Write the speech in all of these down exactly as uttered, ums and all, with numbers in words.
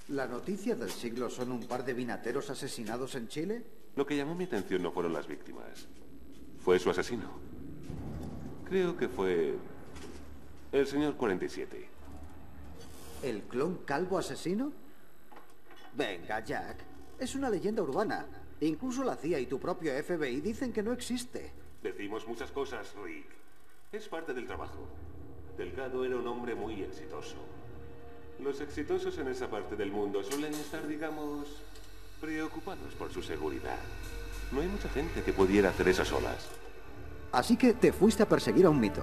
¿La noticia del siglo son un par de vinateros asesinados en Chile? Lo que llamó mi atención no fueron las víctimas. Fue su asesino. Creo que fue el señor cuarenta y siete. ¿El clon calvo asesino? Venga, Jack. Es una leyenda urbana. Incluso la C I A y tu propio F B I dicen que no existe. Decimos muchas cosas, Rick. Es parte del trabajo. Delgado era un hombre muy exitoso. Los exitosos en esa parte del mundo suelen estar, digamos, preocupados por su seguridad. No hay mucha gente que pudiera hacer eso solas. Así que te fuiste a perseguir a un mito.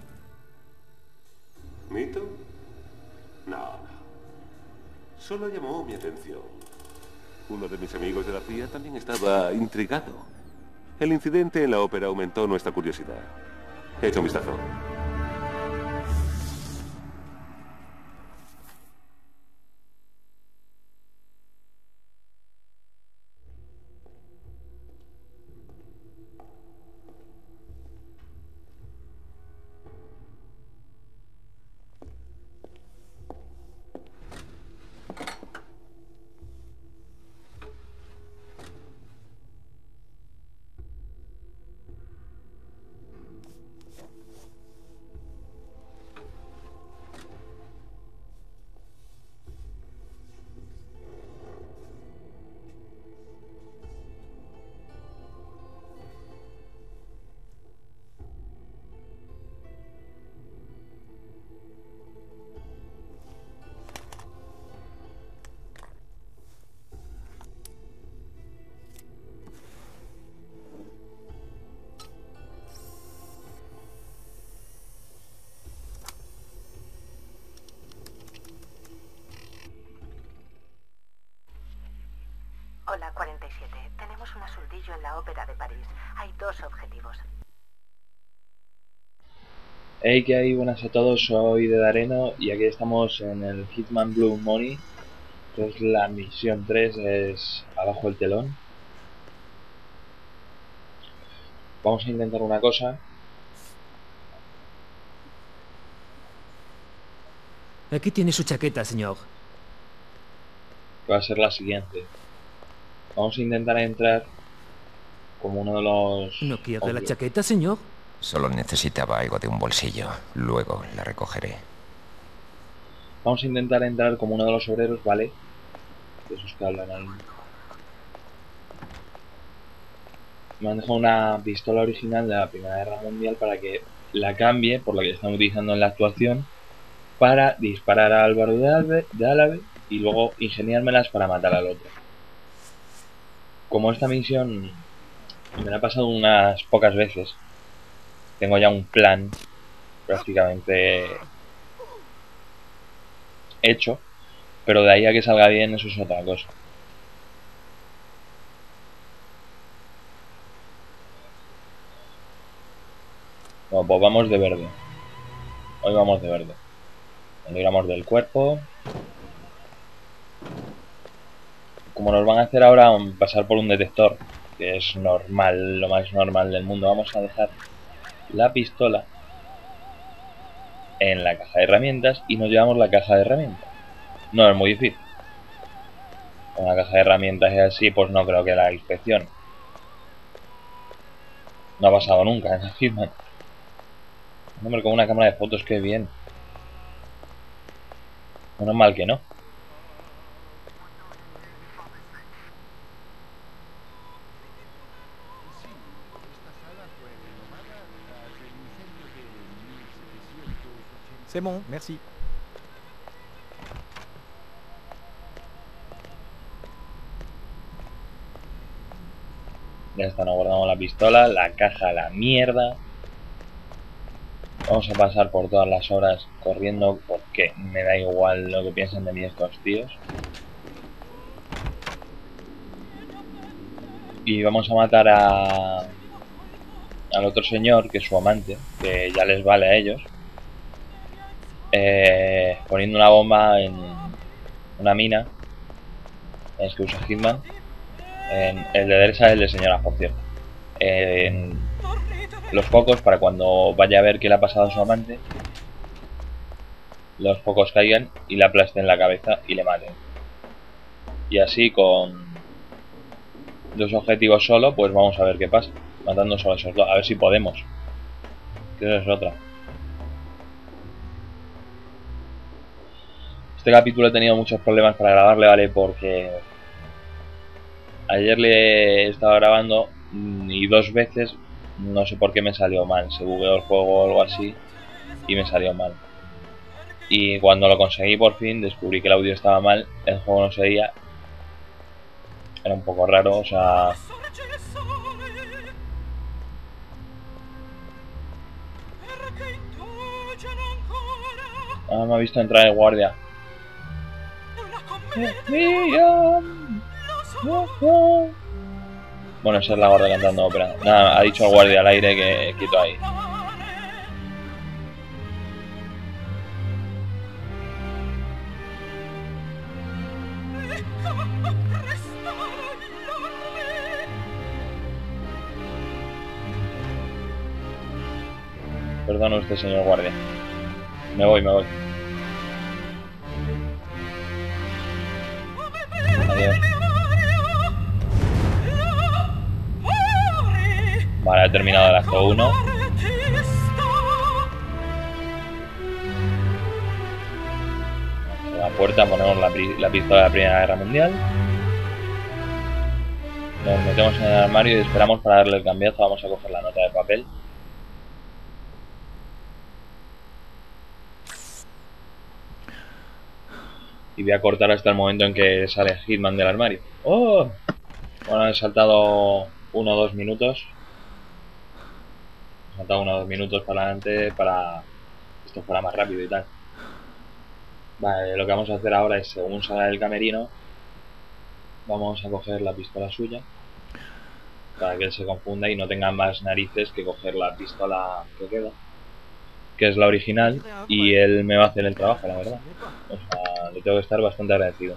¿Mito? No, no. Solo llamó mi atención. Uno de mis amigos de la C I A también estaba intrigado. El incidente en la ópera aumentó nuestra curiosidad. Echa un vistazo. Hola, cuarenta y siete. Tenemos un asuntillo en la ópera de París. Hay dos objetivos. Hey, ¿qué hay? Buenas a todos, soy de Dareno y aquí estamos en el Hitman Blue Money. Que es la misión tres, es abajo el telón. Vamos a intentar una cosa. Aquí tiene su chaqueta, señor. Que va a ser la siguiente. Vamos a intentar entrar como uno de los... ¿No quiere la obvios. chaqueta, señor? Solo necesitaba algo de un bolsillo. Luego la recogeré. Vamos a intentar entrar como uno de los obreros, ¿vale? De esos que hablan ahí. Me han dejado una pistola original de la Primera Guerra Mundial para que la cambie por la que están utilizando en la actuación para disparar a Álvaro de Alve, de Álave y luego ingeniármelas para matar al otro. Como esta misión me la ha pasado unas pocas veces, tengo ya un plan prácticamente hecho, pero de ahí a que salga bien eso es otra cosa. Bueno, pues vamos de verde. Hoy vamos de verde. Nos libramos del cuerpo. Como nos van a hacer ahora pasar por un detector, que es normal, lo más normal del mundo, vamos a dejar la pistola en la caja de herramientas y nos llevamos la caja de herramientas. No es muy difícil. Con la caja de herramientas es así, pues no creo que la inspección. No ha pasado nunca en el Hitman. Hombre, con una cámara de fotos, qué bien. Menos mal que no. C'est bon, merci. Ya está, nos guardamos la pistola, la caja a la mierda. Vamos a pasar por todas las horas corriendo porque me da igual lo que piensen de mí estos tíos. Y vamos a matar a al otro señor, que es su amante, que ya les vale a ellos. Eh, poniendo una bomba en una mina. Es que usa Hitman. En el de derecha es el de señora, por cierto. En los focos, para cuando vaya a ver qué le ha pasado a su amante, los focos caigan y le aplasten la cabeza y le maten. Y así con dos objetivos solo, pues vamos a ver qué pasa. Matando solo esos dos, a ver si podemos. Que eso es otra. Este capítulo he tenido muchos problemas para grabarle, ¿vale? Porque ayer le he estado grabando y dos veces, no sé por qué me salió mal. Se bugueó el juego o algo así y me salió mal. Y cuando lo conseguí por fin, descubrí que el audio estaba mal, el juego no se veía. Era un poco raro, o sea... Ah, me ha visto entrar el guardia. Bueno, esa es la guardia cantando ópera. Nada, ha dicho el guardia al aire que quito ahí. Perdón usted, señor guardia. Me voy, me voy. Adiós. Vale, he terminado el acto uno. En la puerta ponemos la, la pistola de la Primera Guerra Mundial. Nos metemos en el armario y esperamos para darle el cambiazo. Vamos a coger la nota de papel. Y voy a cortar hasta el momento en que sale Hitman del armario. ¡Oh! Bueno, he saltado uno o dos minutos. He saltado uno o dos minutos para adelante para que esto fuera más rápido y tal. Vale, lo que vamos a hacer ahora es, según salga del camerino, vamos a coger la pistola suya para que él se confunda y no tenga más narices que coger la pistola que queda, que es la original, y él me va a hacer el trabajo, la verdad. O sea, le tengo que estar bastante agradecido.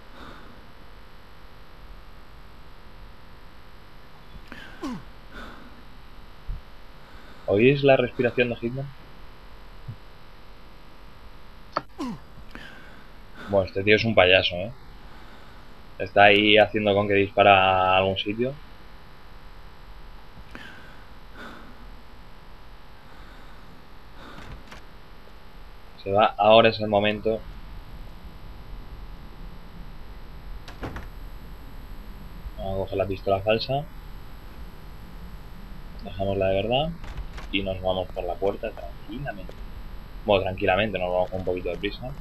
¿Oís la respiración de Hitman? Bueno, este tío es un payaso, ¿eh? Está ahí haciendo con que dispara a algún sitio. Se va, ahora es el momento. Vamos a coger la pistola falsa. Dejamos la de verdad. Y nos vamos por la puerta tranquilamente. Bueno, tranquilamente, nos vamos con un poquito de prisa.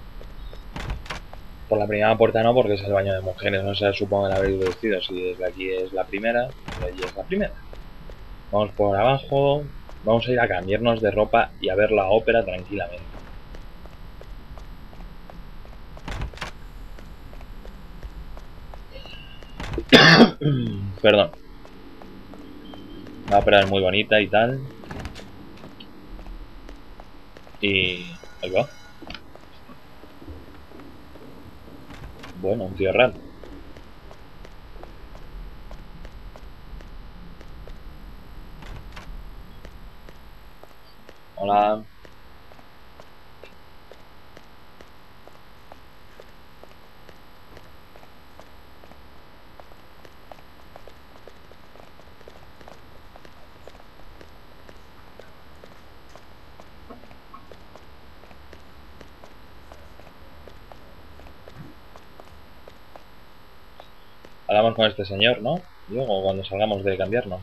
Por la primera puerta no, porque es el baño de mujeres. No sé, supongo que la habréis vestido. Si desde aquí es la primera, desde allí es la primera. Vamos por abajo. Vamos a ir a cambiarnos de ropa y a ver la ópera tranquilamente. Perdón. La ópera es muy bonita y tal. Y... ahí va. Bueno, un tío raro. Hola. Hablamos con este señor, ¿no? Luego, cuando salgamos de cambiarnos.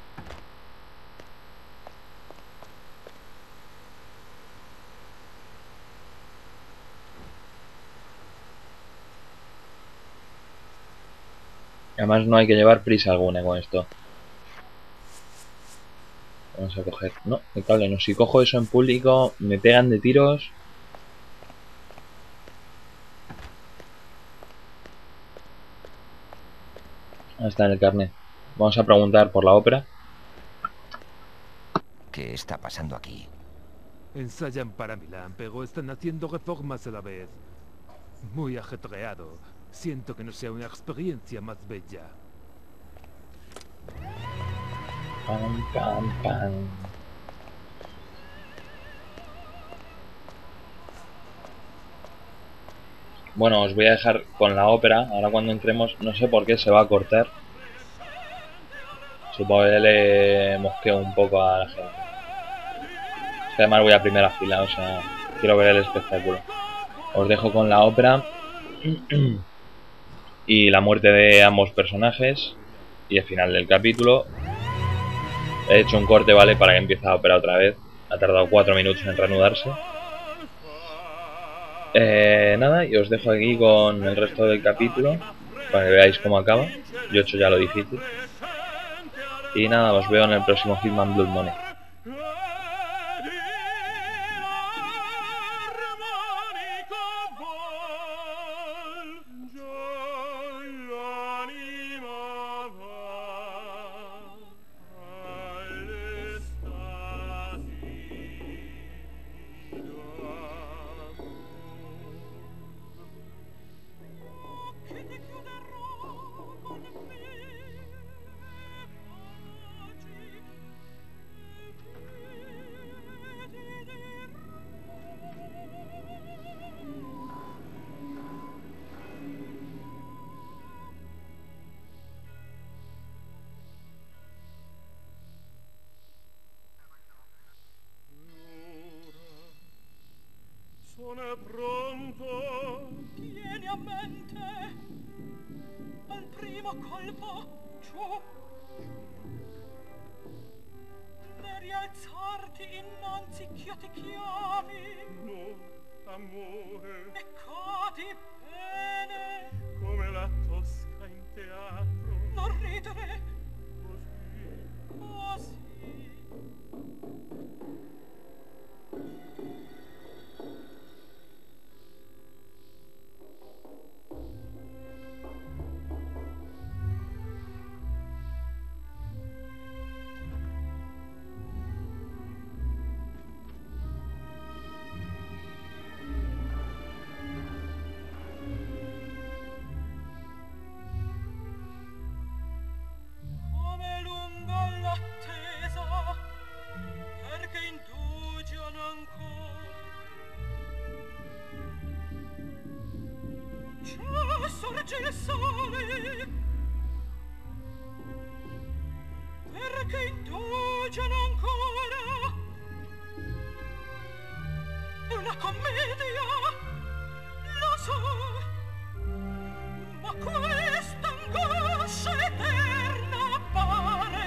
Además no hay que llevar prisa alguna con esto. Vamos a coger... No, el cable no. Si cojo eso en público, me pegan de tiros. Ahí está en el carnet. Vamos a preguntar por la ópera. ¿Qué está pasando aquí? Ensayan para Milán, pero están haciendo reformas a la vez. Muy ajetreado. Siento que no sea una experiencia más bella. Pam, pam, pam. Bueno, os voy a dejar con la ópera. Ahora cuando entremos, no sé por qué se va a cortar. Supongo que le mosqueo un poco a la gente. Es que además voy a primera fila, o sea, quiero ver el espectáculo. Os dejo con la ópera y la muerte de ambos personajes y el final del capítulo. He hecho un corte, ¿vale? Para que empiece la ópera otra vez. Ha tardado cuatro minutos en reanudarse. Eh, nada, y os dejo aquí con el resto del capítulo para que veáis cómo acaba. Yo he hecho ya lo difícil. Y nada, os veo en el próximo Hitman Blood Money. Sono pronto. Tieni a mente al primo colpo giù. Ne rialzarti innanzi ch'io ti chiami. No, amore. E cadi bene come la Tosca in teatro. Non ridere così, così. Sorge il sole, perché indugiano ancora. È una commedia, lo so, ma questa angoscia eterna appare.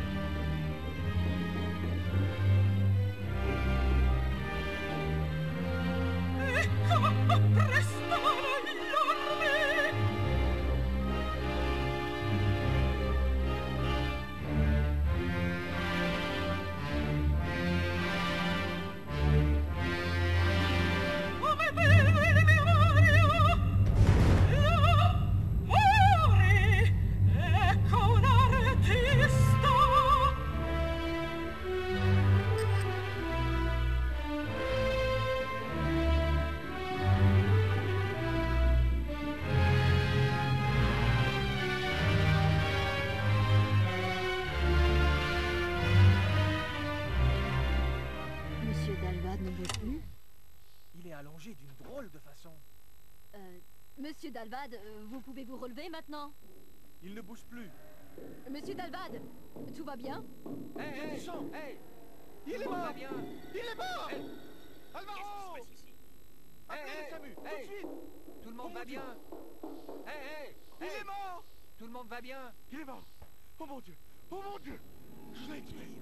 Ecco, apprestano gli armi. Monsieur Dalvad ne bouge plus? Il est allongé d'une drôle de façon. Euh, Monsieur Dalvad, euh, vous pouvez vous relever maintenant? Il ne bouge plus. Monsieur Dalvad, tout va bien? Hé, hé, hey, hey, il est mort. Bien. Il est mort. Hey. Alvaro! Qu'est-ce qui se passe ici? Appelez hey, le SAMU, hey, tout de suite. Tout le monde oh va bien. Hé, hé, hey, il hey. est mort. Tout le monde va bien. Il est mort. Oh mon Dieu, oh mon Dieu. Je l'ai tué.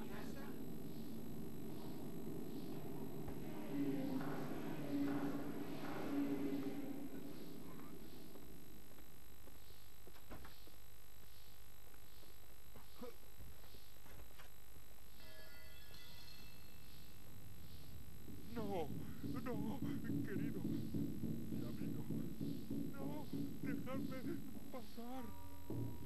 No, no, querido, mi amigo, no, dejadme pasar.